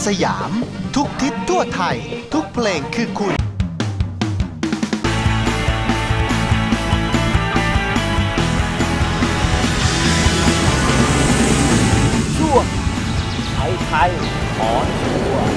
สยามทุกทิศทั่วไทยทุกเพลงคือคุณช่วงไทยขอทัวร์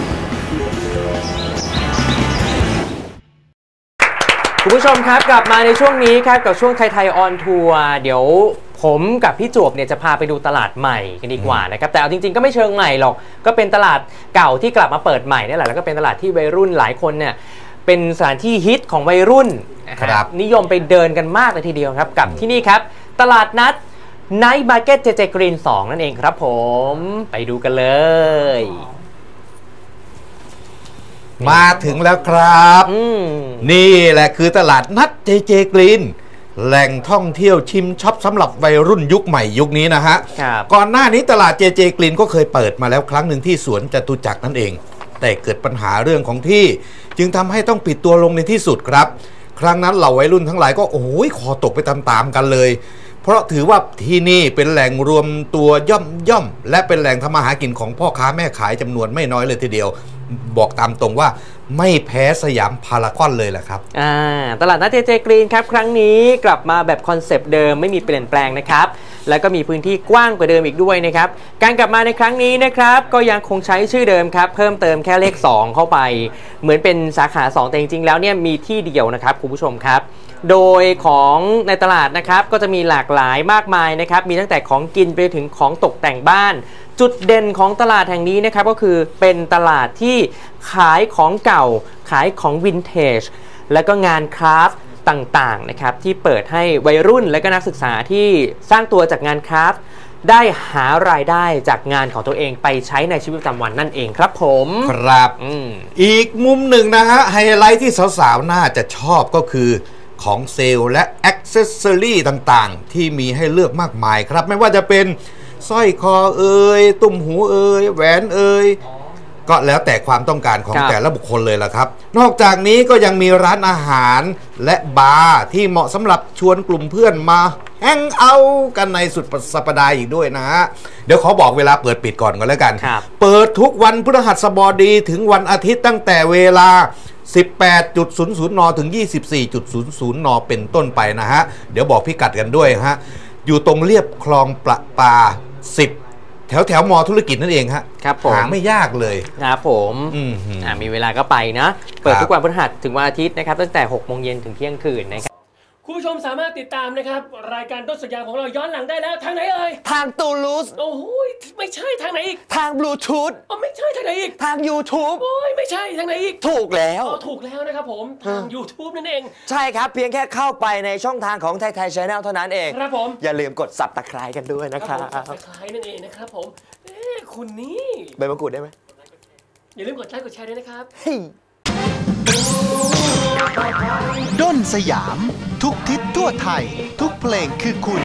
คุณผู้ชมครับกลับมาในช่วงนี้ครับกับช่วงไทยออนทัวร์เดี๋ยวผมกับพี่จวบเนี่ยจะพาไปดูตลาดใหม่กันดีกว่านะครับแต่เอาจริงๆก็ไม่เชิงใหม่หรอกก็เป็นตลาดเก่าที่กลับมาเปิดใหม่นี่แหละแล้วก็เป็นตลาดที่วัยรุ่นหลายคนเนี่ยเป็นสถานที่ฮิตของวัยรุ่นนิยมไปเดินกันมากเลยทีเดียวครับกับที่นี่ครับตลาดนัดไนท์มาร์เก็ตเจเจกรีน2นั่นเองครับผมไปดูกันเลยมาถึงแล้วครับนี่แหละคือตลาดนัดเจเจกรีนแหล่งท่องเที่ยวชิมช็อปสำหรับวัยรุ่นยุคใหม่ยุคนี้นะฮะก่อนหน้านี้ตลาดเจเจกรีนก็เคยเปิดมาแล้วครั้งหนึ่งที่สวนจตุจักรนั่นเองแต่เกิดปัญหาเรื่องของที่จึงทำให้ต้องปิดตัวลงในที่สุดครับครั้งนั้นเหล่าวัยรุ่นทั้งหลายก็โอ้ยคอตกไปตามๆกันเลยเพราะถือว่าที่นี่เป็นแหล่งรวมตัวย่อมและเป็นแหล่งทำมาหากินของพ่อค้าแม่ขายจำนวนไม่น้อยเลยทีเดียวบอกตามตรงว่าไม่แพ้สยามพารากอนเลยแหละครับตลาดนัดเจเจกรีนครับครั้งนี้กลับมาแบบคอนเซปต์เดิมไม่มีเปลี่ยนแปลงนะครับแล้วก็มีพื้นที่กว้างกว่าเดิมอีกด้วยนะครับการกลับมาในครั้งนี้นะครับก็ยังคงใช้ชื่อเดิมครับเพิ่มเติมแค่เลข2เข้าไปเหมือนเป็นสาขา2แต่จริงๆแล้วเนี่ยมีที่เดียวนะครับคุณผู้ชมครับโดยของในตลาดนะครับก็จะมีหลากหลายมากมายนะครับมีตั้งแต่ของกินไปถึงของตกแต่งบ้านจุดเด่นของตลาดแห่งนี้นะครับก็คือเป็นตลาดที่ขายของเก่าขายของวินเทจและก็งานคราฟต์ต่างๆนะครับที่เปิดให้วัยรุ่นและก็นักศึกษาที่สร้างตัวจากงานคราฟต์ได้หารายได้จากงานของตัวเองไปใช้ในชีวิตประจำวันนั่นเองครับผมครับอีกมุมหนึ่งนะฮะไฮไลท์ที่สาวๆน่าจะชอบก็คือของเซลล์และอ็อกเซสซอรี่ต่างๆที่มีให้เลือกมากมายครับไม่ว่าจะเป็นสร้อยคอตุ่มหูแหวนก็แล้วแต่ความต้องการของแต่ละบุคคลเลยล่ะครับนอกจากนี้ก็ยังมีร้านอาหารและบาร์ที่เหมาะสำหรับชวนกลุ่มเพื่อนมาแฮงเอาท์กันในสุดสัปดาห์อีกด้วยนะฮะเดี๋ยวขอบอกเวลาเปิดปิดก่อนกันแล้วกันเปิดทุกวันพฤหัสบดีถึงวันอาทิตย์ตั้งแต่เวลา18.00 นถึง 24.00 นเป็นต้นไปนะฮะเดี๋ยวบอกพิกัดกันด้วยฮะอยู่ตรงเรียบคลองประปา10แถวมอธุรกิจนั่นเองฮะครับผมหาไม่ยากเลยครับผมมีเวลาก็ไปนะเปิดทุกวันพฤหัสถึงวันอาทิตย์นะครับตั้งแต่ 6 โมงเย็นถึงเที่ยงคืนนะครับคุณผู้ชมสามารถติดตามนะครับรายการต้นสัญญาของเราย้อนหลังได้แล้วทางไหนเอ่ยทางตูลูสโอ้ยไม่ใช่ทางไหนอีกทางบลูทูธไม่ใช่ทางไหนอีกทาง YouTube โอ้ยไม่ใช่ทางไหนอีกถูกแล้วถูกแล้วนะครับผมทาง YouTube นั่นเองใช่ครับเพียงแค่เข้าไปในช่องทางของไทย Channel เท่านั้นเองครับผมอย่าลืมกด Subscribe กันด้วยนะครับ Subscribe นั่นเองนะครับผมคุณนี่ใบมะกรูดได้ไหมอย่าลืมกดไลค์กดแชร์ด้วยนะครับด้นสยามทุกทิศทั่วไทยทุกเพลงคือคุณ